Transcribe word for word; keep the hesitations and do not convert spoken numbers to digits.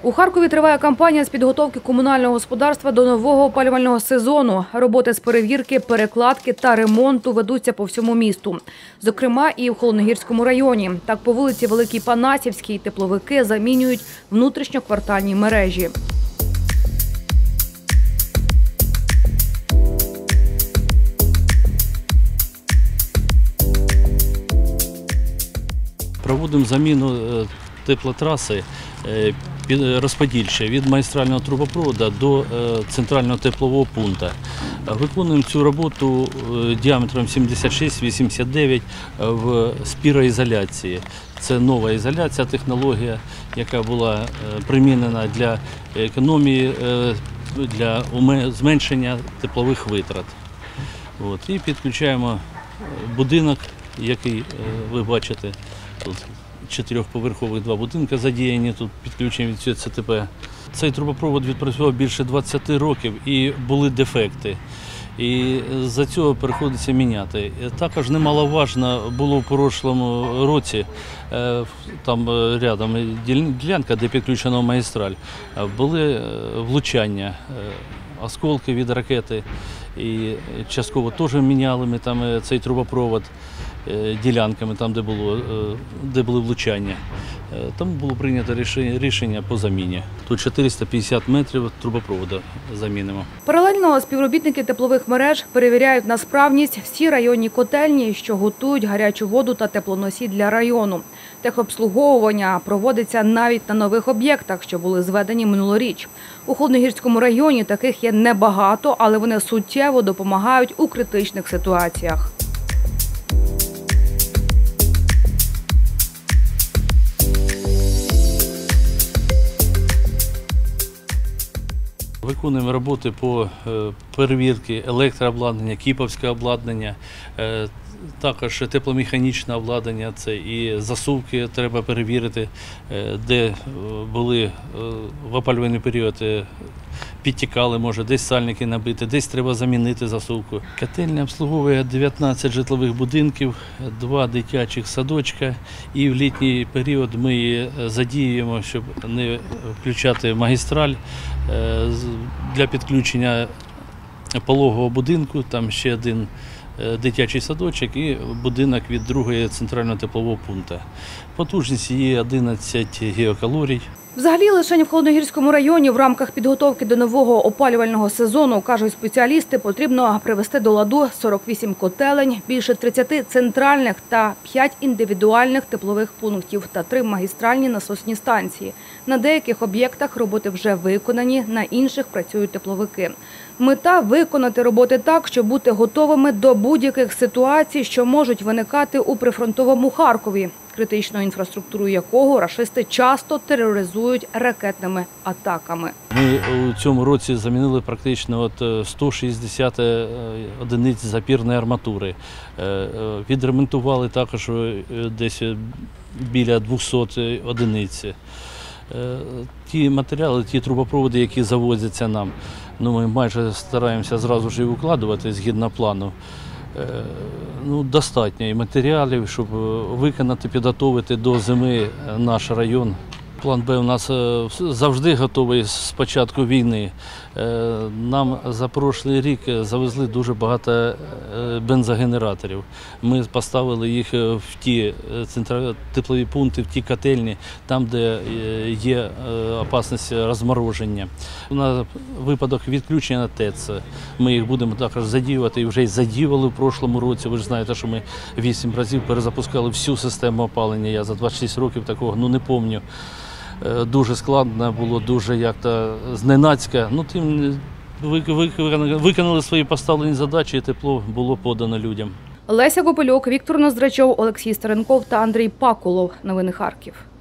У Харкові триває кампанія з підготовки комунального господарства до нового опалювального сезону. Роботи з перевірки, перекладки та ремонту ведуться по всьому місту. Зокрема, і в Холодногірському районі. Так, по вулиці Великій Панасівській тепловики замінюють внутрішньоквартальні мережі. Проводимо заміну теплотраси розподільчої від магістрального трубопроводу до центрального теплового пункту. Виконуємо цю роботу діаметром сімдесят шість вісімдесят дев'ять в спіроізоляції. Це нова ізоляція, технологія, яка була примінена для економії, для зменшення теплових витрат. От. І підключаємо будинок, який ви бачите тут. Чотирьохповерхових два будинки задіяні, тут підключені від цього Це Те Пе. Цей трубопровод відпрацював більше двадцяти років і були дефекти. І за цього приходиться міняти. Також немаловажно було в прошлому році, там рядом ділянка, де підключена магістраль, були влучання, осколки від ракети. І частково теж міняли ми там цей трубопровод ділянками, там де було, де були влучання. Тому було прийнято рішення по заміні. Тут чотириста п'ятдесят метрів трубопроводу замінимо. Паралельно співробітники теплових мереж перевіряють на справність всі районні котельні, що готують гарячу воду та теплоносій для району. Техобслуговування проводиться навіть на нових об'єктах, що були зведені минулоріч. У Холодногірському районі таких є небагато, але вони суттєво допомагають у критичних ситуаціях. Виконуємо роботи по перевірці електрообладнання, кіповське обладнання, також тепломеханічне обладнання, це і засувки треба перевірити, де були в опалювальний період, підтікали, може, десь сальники набити, десь треба замінити засувку. Котельня обслуговує дев'ятнадцять житлових будинків, два дитячих садочка, і в літній період ми її задіюємо, щоб не включати магістраль для підключення пологового будинку, там ще один дитячий садочок і будинок від другого центрального теплового пункту. Потужність її одинадцять гігакалорій. Взагалі, лише в Холодногірському районі в рамках підготовки до нового опалювального сезону, кажуть спеціалісти, потрібно привести до ладу сорок вісім котелень, більше тридцяти центральних та п'ять індивідуальних теплових пунктів та три магістральні насосні станції. На деяких об'єктах роботи вже виконані, на інших працюють тепловики. Мета – виконати роботи так, щоб бути готовими до будь-яких ситуацій, що можуть виникати у прифронтовому Харкові, критичну інфраструктуру якого рашисти часто тероризують ракетними атаками. Ми у цьому році замінили практично от сто шістдесят одиниць запірної арматури. Відремонтували також десь біля двохсот одиниць. Ті матеріали, ті трубопроводи, які завозяться нам, ну, ми майже стараємося зразу ж і укладувати згідно плану. Ну, достатньо і матеріалів, щоб виконати, підготовити до зими наш район. План Б у нас завжди готовий з початку війни. Нам за прошлий рік завезли дуже багато бензогенераторів. Ми поставили їх в ті теплові пункти, в ті котельні, там, де є опасність розмороження. На випадок відключення ТЕЦ ми їх будемо також задіювати і вже й задіювали в прошлому році. Ви ж знаєте, що ми вісім разів перезапускали всю систему опалення. Я за двадцять шість років такого ну, не пам'ятаю. Дуже складно було, дуже як-то зненацька. Ну, тим виконали свої поставлені задачі і тепло було подано людям. Леся Гопельок, Віктор Ноздрачов, Олексій Старенков та Андрій Пакулов. Новини Харків.